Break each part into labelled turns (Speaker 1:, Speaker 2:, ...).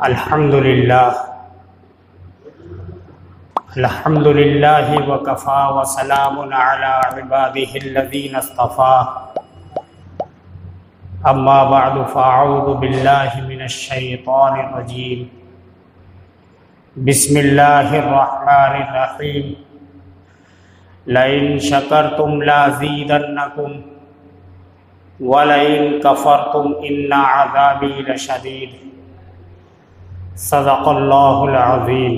Speaker 1: الحمد للہ وکفا وسلام علی عباده الذین اصطفى اما بعد فاعوذ باللہ من الشیطان الرجیم بسم اللہ الرحمن الرحیم لئن شکرتم لازیدنکم ولئن کفرتم ان عذابی لشدید صدق اللہ العظیم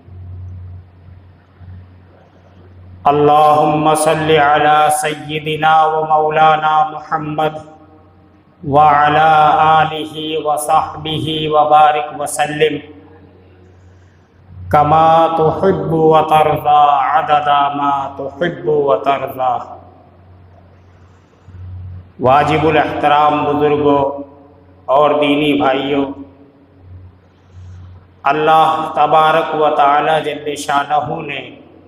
Speaker 1: اللہم صل علی سیدنا و مولانا محمد وعلی آلہ وصحبہ وبارک وسلم کما تحب وترضى عدد ما تحب وترضى۔ واجب الاحترام بزرگوں اور دینی بھائیوں، اللہ تبارک و تعالی جل شانہ نے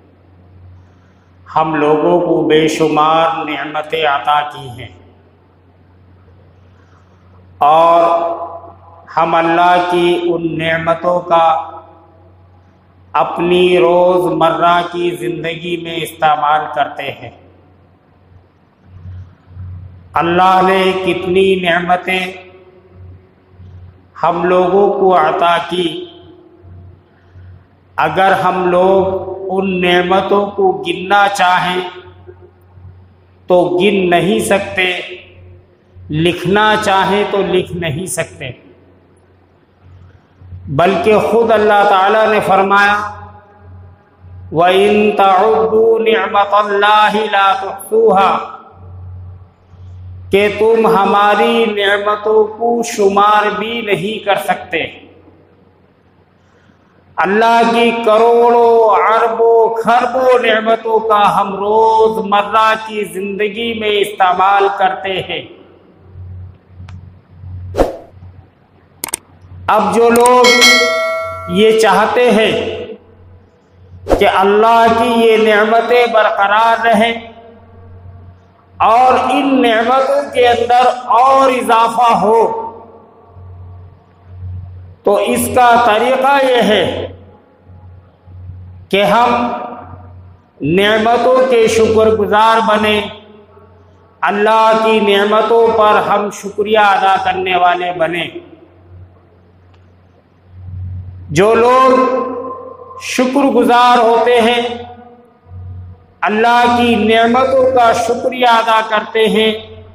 Speaker 1: ہم لوگوں کو بے شمار نعمتیں عطا کی ہیں، اور ہم اللہ کی ان نعمتوں کا اپنی روز مرہ کی زندگی میں استعمال کرتے ہیں۔ اللہ نے کتنی نعمتیں ہم لوگوں کو عطا کی، اگر ہم لوگ ان نعمتوں کو گننا چاہیں تو گن نہیں سکتے، لکھنا چاہیں تو لکھ نہیں سکتے، بلکہ خود اللہ تعالیٰ نے فرمایا وَإِن تَعُدُّوا نِعْمَةَ اللَّهِ لَا تُحْصُوهَا، کہ تم ہماری نعمتوں کو شمار بھی نہیں کر سکتے۔ اللہ کی کروڑوں اربوں کھربوں نعمتوں کا ہم روز مرہ کی زندگی میں استعمال کرتے ہیں۔ اب جو لوگ یہ چاہتے ہیں کہ اللہ کی یہ نعمتیں برقرار رہیں اور ان نعمتوں کے اندر اور اضافہ ہو، تو اس کا طریقہ یہ ہے کہ ہم نعمتوں کے شکر گزار بنیں، اللہ کی نعمتوں پر ہم شکریہ ادا کرنے والے بنیں۔ جو لوگ شکر گزار ہوتے ہیں، اللہ کی نعمتوں کا شکریہ ادا کرتے ہیں،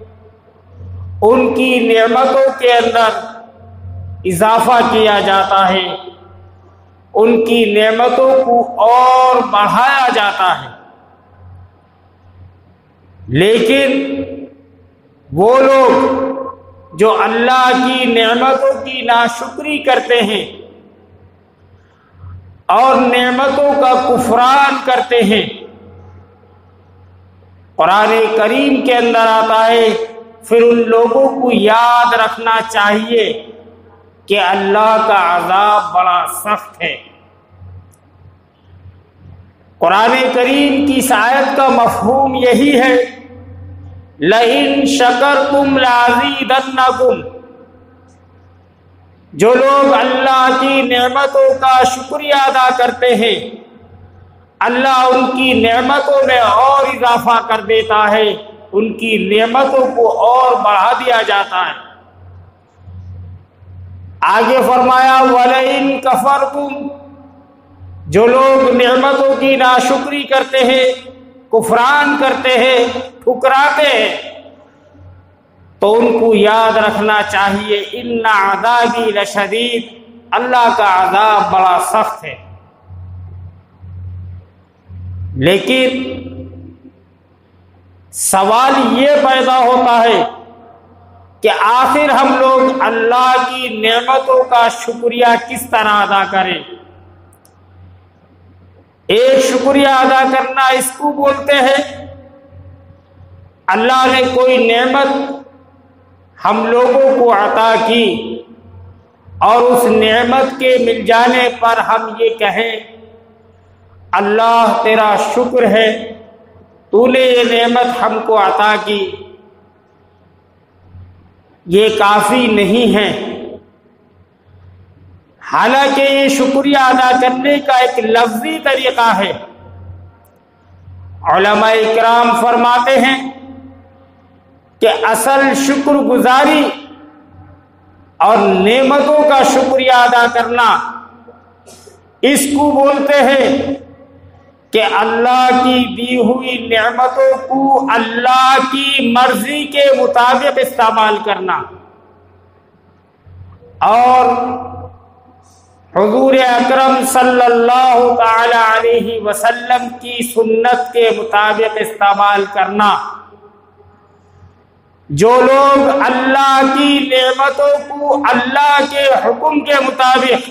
Speaker 1: ان کی نعمتوں کے اندر اضافہ کیا جاتا ہے، ان کی نعمتوں کو اور بڑھایا جاتا ہے۔ لیکن وہ لوگ جو اللہ کی نعمتوں کی ناشکری کرتے ہیں اور نعمتوں کا کفران کرتے ہیں، قرآن کریم کے اندر آتا ہے پھر ان لوگوں کو یاد رکھنا چاہیے کہ اللہ کا عذاب بڑا سخت ہے۔ قرآن کریم کی اس آیت کا مفہوم یہی ہے لئن شکرتم لازیدنکم، جو لوگ اللہ کی نعمتوں کا شکریہ ادا کرتے ہیں، اللہ ان کی نعمتوں میں اور اضافہ کر دیتا ہے، ان کی نعمتوں کو اور بڑھا دیا جاتا ہے۔ آگے فرمایا وَلَئِن كَفَرْتُمْ، جو لوگ نعمتوں کی ناشکری کرتے ہیں، کفران کرتے ہیں، ٹھکراتے ہیں، تو ان کو یاد رکھنا چاہیے ان عذابی لشدید، اللہ کا عذاب بڑا سخت ہے۔ لیکن سوال یہ پیدا ہوتا ہے کہ آخر ہم لوگ اللہ کی نعمتوں کا شکریہ کس طرح ادا کریں؟ ایک شکریہ ادا کرنا اس کو بولتے ہیں اللہ نے کوئی نعمت ہم لوگوں کو عطا کی اور اس نعمت کے مل جانے پر ہم یہ کہیں اللہ تیرا شکر ہے، تو نے یہ نعمت ہم کو عطا کی، یہ کافی نہیں ہے۔ حالانکہ یہ شکریہ ادا کرنے کا ایک لفظی طریقہ ہے۔ علماء اکرام فرماتے ہیں کہ اصل شکر گزاری اور نعمتوں کا شکریہ ادا کرنا، اس کو بولتے ہیں کہ اللہ کی دی ہوئی نعمتوں کو اللہ کی مرضی کے مطابق استعمال کرنا اور حضور اکرم صلی اللہ تعالی علیہ وسلم کی سنت کے مطابق استعمال کرنا۔ جو لوگ اللہ کی نعمتوں کو اللہ کے حکم کے مطابق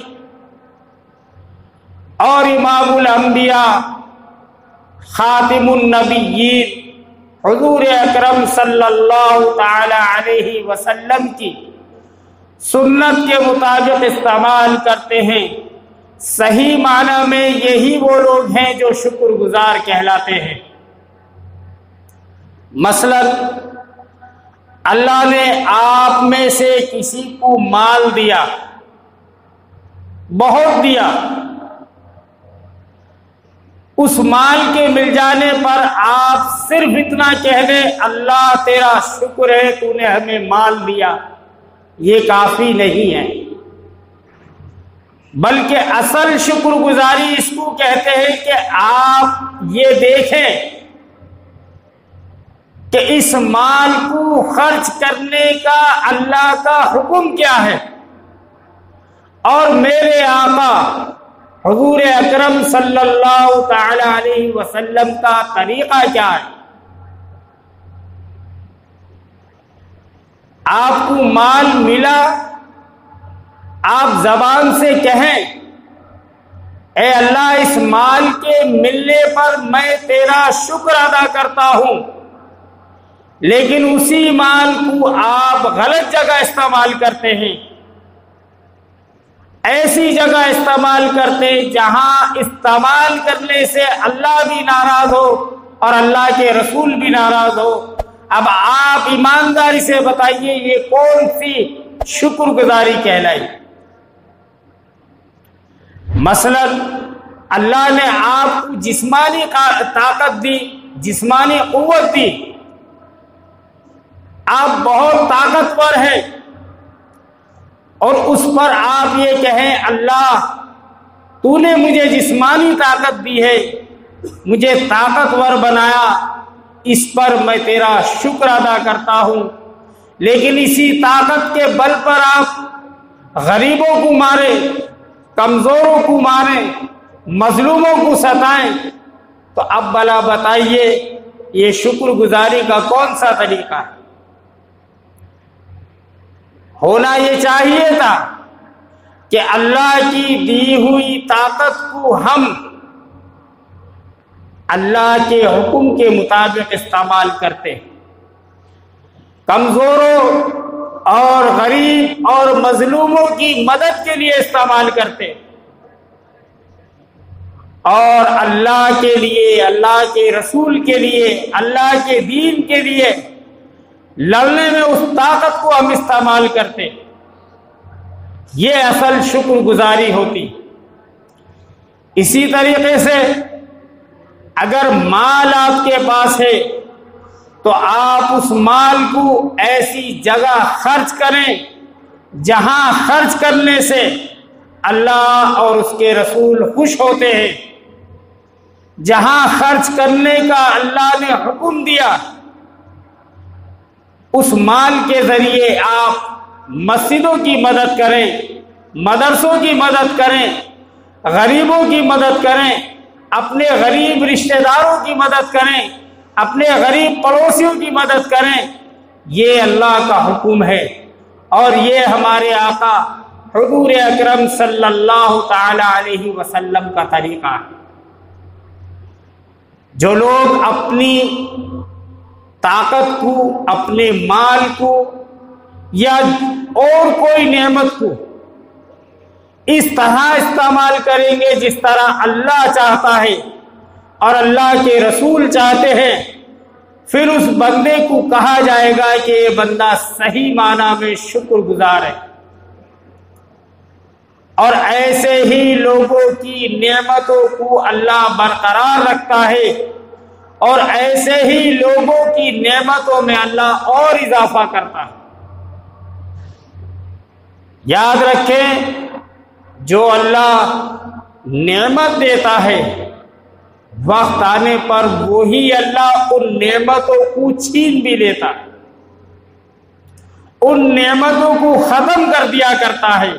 Speaker 1: اور امام الانبیاء خاتم النبیین حضور اکرم صلی اللہ تعالی علیہ وسلم کی سنت کے مطابق استعمال کرتے ہیں، صحیح معنی میں یہی وہ لوگ ہیں جو شکر گزار کہلاتے ہیں۔ مثلا اللہ نے آپ میں سے کسی کو مال دیا، بہت دیا، اس مال کے مل جانے پر آپ صرف اتنا کہہ دیں اللہ تیرا شکر ہے تو نے ہمیں مال دیا، یہ کافی نہیں ہے، بلکہ اصل شکر گزاری اس کو کہتے ہیں کہ آپ یہ دیکھیں کہ اس مال کو خرچ کرنے کا اللہ کا حکم کیا ہے اور میرے آقا حضور اکرم صلی اللہ تعالی علیہ وسلم کا طریقہ کیا ہے۔ آپ کو مال ملا، آپ زبان سے کہیں اے اللہ اس مال کے ملنے پر میں تیرا شکر ادا کرتا ہوں، لیکن اسی مال کو آپ غلط جگہ استعمال کرتے ہیں، ایسی جگہ استعمال کرتے جہاں استعمال کرنے سے اللہ بھی ناراض ہو اور اللہ کے رسول بھی ناراض ہو۔ اب آپ ایمانداری سے بتائیے یہ کون سی شکر گزاری کہلائی؟ مثلا اللہ نے آپ کو جسمانی طاقت دی، جسمانی قوت دی، آپ بہت طاقتور ہیں اور اس پر آپ یہ کہیں اللہ تو نے مجھے جسمانی طاقت دی ہے، مجھے طاقتور بنایا، اس پر میں تیرا شکر ادا کرتا ہوں، لیکن اسی طاقت کے بل پر آپ غریبوں کو مارے، کمزوروں کو مارے، مظلوموں کو ستائیں، تو اب بلا بتائیے یہ شکر گزاری کا کون سا طریقہ ہے؟ ہونا یہ چاہیے تھا کہ اللہ کی دی ہوئی طاقت کو ہم اللہ کے حکم کے مطابق استعمال کرتے، کمزوروں اور غریب اور مظلوموں کی مدد کے لیے استعمال کرتے اور اللہ کے لیے، اللہ کے رسول کے لیے، اللہ کے دین کے لیے لڑنے میں اس طاقت کو ہم استعمال کرتے۔ یہ اصل شکر گزاری ہوتی۔ اسی طریقے سے اگر مال آپ کے پاس ہے تو آپ اس مال کو ایسی جگہ خرچ کریں جہاں خرچ کرنے سے اللہ اور اس کے رسول خوش ہوتے ہیں، جہاں خرچ کرنے کا اللہ نے حکم دیا اس مال کے ذریعے آپ مسجدوں کی مدد کریں، مدرسوں کی مدد کریں، غریبوں کی مدد کریں، اپنے غریب رشتہ داروں کی مدد کریں، اپنے غریب پڑوسیوں کی مدد کریں۔ یہ اللہ کا حکم ہے اور یہ ہمارے آقا حضور اکرم صلی اللہ تعالی علیہ وسلم کا طریقہ ہے۔ جو لوگ اپنی طاقت کو، اپنے مال کو یا اور کوئی نعمت کو اس طرح استعمال کریں گے جس طرح اللہ چاہتا ہے اور اللہ کے رسول چاہتے ہیں، پھر اس بندے کو کہا جائے گا کہ یہ بندہ صحیح معنی میں شکر گزار ہے۔ اور ایسے ہی لوگوں کی نعمتوں کو اللہ برقرار رکھتا ہے اور ایسے ہی لوگوں کی نعمتوں میں اللہ اور اضافہ کرتا ہے۔ یاد رکھیں، جو اللہ نعمت دیتا ہے وقت آنے پر وہی اللہ ان نعمتوں کو چھین بھی لیتا ہے، ان نعمتوں کو ختم کر دیا کرتا ہے۔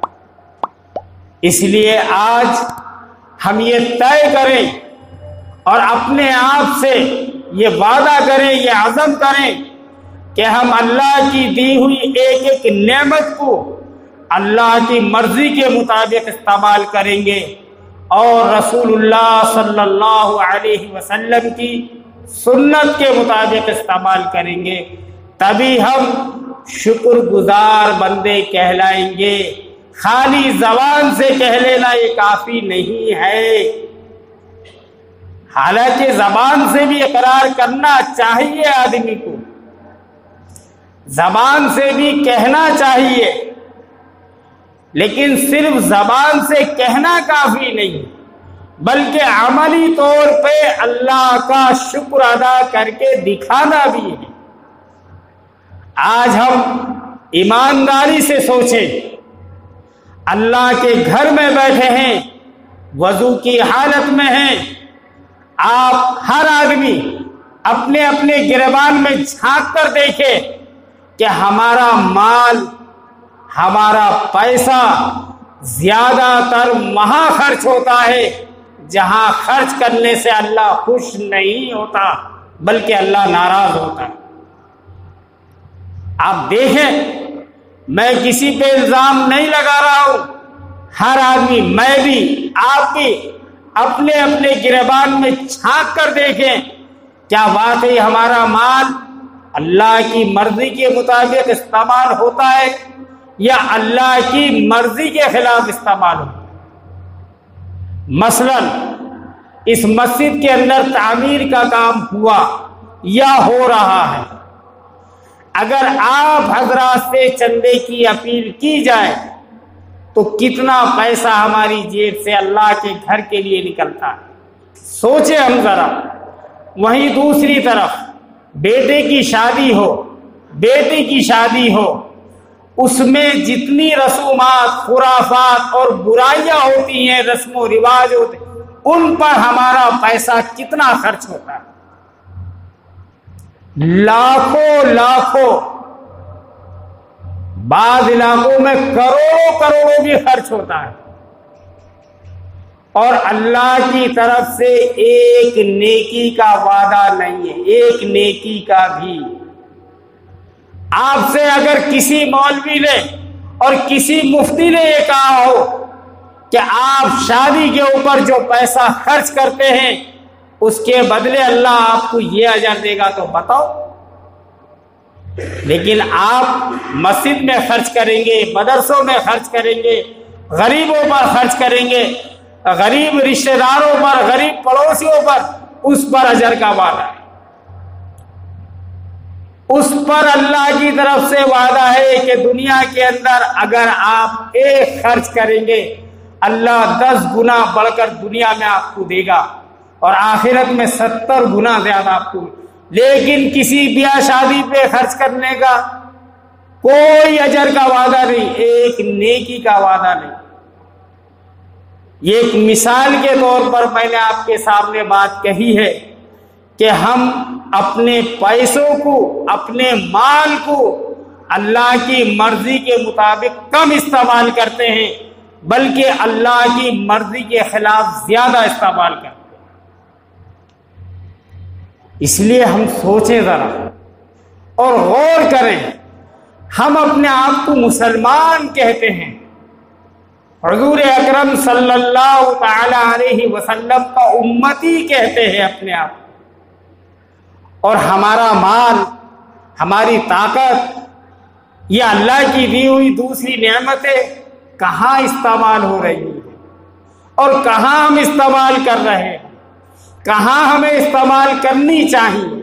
Speaker 1: اس لیے آج ہم یہ طے کریں اور اپنے آپ سے یہ وعدہ کریں، یہ عزم کریں کہ ہم اللہ کی دی ہوئی ایک ایک نعمت کو اللہ کی مرضی کے مطابق استعمال کریں گے اور رسول اللہ صلی اللہ علیہ وسلم کی سنت کے مطابق استعمال کریں گے، تبھی ہم شکر گزار بندے کہلائیں گے۔ خالی زبان سے کہہ لینا یہ کافی نہیں ہے، حالانکہ زبان سے بھی اقرار کرنا چاہیے، آدمی کو زبان سے بھی کہنا چاہیے، لیکن صرف زبان سے کہنا کافی نہیں، بلکہ عملی طور پہ اللہ کا شکر ادا کر کے دکھانا بھی ہے۔ آج ہم ایمانداری سے سوچیں، اللہ کے گھر میں بیٹھے ہیں، وضو کی حالت میں ہیں، آپ ہر آدمی اپنے اپنے گریبان میں جھانک کر دیکھیں کہ ہمارا مال، ہمارا پیسہ زیادہ تر وہاں خرچ ہوتا ہے جہاں خرچ کرنے سے اللہ خوش نہیں ہوتا بلکہ اللہ ناراض ہوتا ہے۔ آپ دیکھیں، میں کسی پہ الزام نہیں لگا رہا ہوں، ہر آدمی، میں بھی، آپ بھی اپنے اپنے گریبان میں جھانک کر دیکھیں، کیا واقعی ہمارا مال اللہ کی مرضی کے مطابق استعمال ہوتا ہے یا اللہ کی مرضی کے خلاف استعمال ہوتا ہے؟ مثلا اس مسجد کے اندر تعمیر کا کام ہوا یا ہو رہا ہے، اگر آپ حضرات سے چندے کی اپیل کی جائے تو کتنا پیسہ ہماری جیب سے اللہ کے گھر کے لیے نکلتا ہے؟ سوچیں ہم ذرا۔ وہیں دوسری طرف بیٹے کی شادی ہو، بیٹی کی شادی ہو، اس میں جتنی رسومات، خرافات اور برائیاں ہوتی ہیں، رسم و رواج ہوتے ہیں، ان پر ہمارا پیسہ کتنا خرچ ہوتا ہے؟ لاکھوں، بعض علاقوں میں کروڑوں بھی خرچ ہوتا ہے، اور اللہ کی طرف سے ایک نیکی کا وعدہ نہیں ہے، ایک نیکی کا بھی۔ آپ سے اگر کسی مولوی نے اور کسی مفتی نے یہ کہا ہو کہ آپ شادی کے اوپر جو پیسہ خرچ کرتے ہیں اس کے بدلے اللہ آپ کو یہ اجر دے گا، تو بتاؤ۔ لیکن آپ مسجد میں خرچ کریں گے، مدرسوں میں خرچ کریں گے، غریبوں پر خرچ کریں گے، غریب رشتہ داروں پر، غریب پڑوسیوں پر، اس پر اجر کا وعدہ ہے، اس پر اللہ کی طرف سے وعدہ ہے کہ دنیا کے اندر اگر آپ ایک خرچ کریں گے اللہ 10 گنا بڑھ کر دنیا میں آپ کو دے گا اور آخرت میں 70 گنا زیادہ آپ کو۔ لیکن کسی بیاہ شادی پہ خرچ کرنے کا کوئی اجر کا وعدہ نہیں، ایک نیکی کا وعدہ نہیں۔ یہ ایک مثال کے طور پر میں نے آپ کے سامنے بات کہی ہے کہ ہم اپنے پیسوں کو، اپنے مال کو اللہ کی مرضی کے مطابق کم استعمال کرتے ہیں، بلکہ اللہ کی مرضی کے خلاف زیادہ استعمال کرتے ہیں۔ اس لیے ہم سوچیں ذرا اور غور کریں، ہم اپنے آپ کو مسلمان کہتے ہیں، حضور اکرم صلی اللہ تعالی علیہ وسلم کا امتی کہتے ہیں اپنے آپ، اور ہمارا مال، ہماری طاقت، یہ اللہ کی دی ہوئی دوسری نعمتیں کہاں استعمال ہو رہی ہیں اور کہاں ہم استعمال کر رہے ہیں، کہاں ہمیں استعمال کرنی چاہیے۔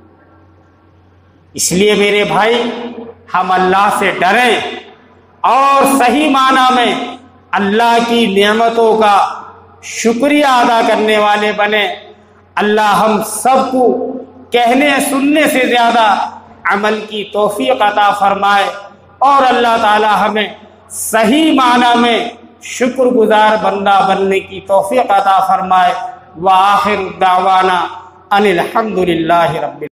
Speaker 1: اس لیے میرے بھائی، ہم اللہ سے ڈریں اور صحیح معنی میں اللہ کی نعمتوں کا شکریہ ادا کرنے والے بنے۔ اللہ ہم سب کو کہنے سننے سے زیادہ عمل کی توفیق عطا فرمائے، اور اللہ تعالی ہمیں صحیح معنی میں شکر گزار بندہ بننے کی توفیق عطا فرمائے۔ وآخر دعوانا ان الحمد للہ رب